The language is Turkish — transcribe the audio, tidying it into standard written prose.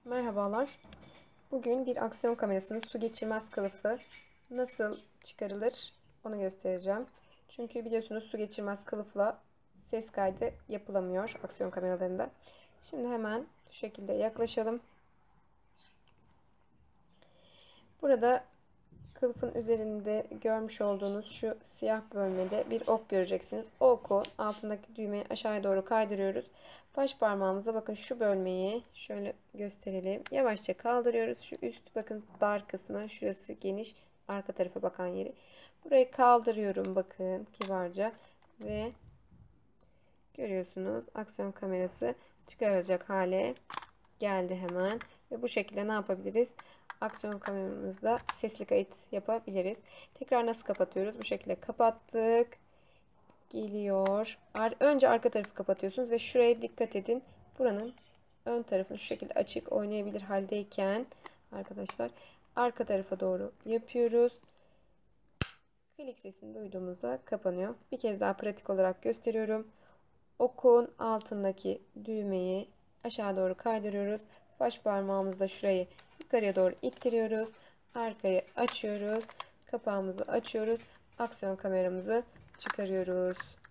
Merhabalar. Bugün bir aksiyon kamerasının su geçirmez kılıfı nasıl çıkarılır onu göstereceğim. Çünkü biliyorsunuz su geçirmez kılıfla ses kaydı yapılamıyor aksiyon kameralarında. Şimdi hemen şu şekilde yaklaşalım. Burada kılıfın üzerinde görmüş olduğunuz şu siyah bölmede bir ok göreceksiniz. O oku altındaki düğmeyi aşağıya doğru kaydırıyoruz. Baş parmağımıza bakın şu bölmeyi şöyle gösterelim. Yavaşça kaldırıyoruz. Şu üst bakın dar kısmı, şurası geniş, arka tarafa bakan yeri. Burayı kaldırıyorum bakın kibarca ve görüyorsunuz aksiyon kamerası çıkarılacak hale geldi hemen. Ve bu şekilde ne yapabiliriz? Aksiyon kameramızda sesli kayıt yapabiliriz. Tekrar nasıl kapatıyoruz? Bu şekilde kapattık. Geliyor. Önce arka tarafı kapatıyorsunuz ve şuraya dikkat edin. Buranın ön tarafını şu şekilde açık oynayabilir haldeyken arkadaşlar arka tarafa doğru yapıyoruz. Klik sesini duyduğumuzda kapanıyor. Bir kez daha pratik olarak gösteriyorum. Okun altındaki düğmeyi aşağı doğru kaydırıyoruz. Baş parmağımızla şurayı yukarıya doğru ittiriyoruz. Arkayı açıyoruz. Kapağımızı açıyoruz. Aksiyon kameramızı çıkarıyoruz.